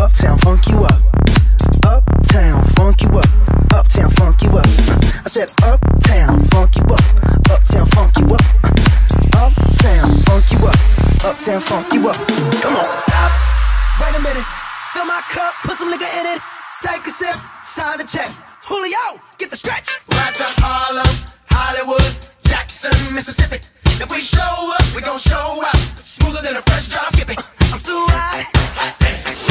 Uptown funk you up. Uptown funk you up. Uptown funk you up. I said uptown funk you up. Uptown funk you up. Uptown funk you up. Uptown funk you up. Come on. Stop. Wait a minute. Fill my cup. Put some nigga in it. Take a sip. Sign the check. Julio, get the stretch. Right to Harlem, Hollywood, Jackson, Mississippi. If we show up, we gon' show out. Smoother than a fresh drop skipping. I'm too hot.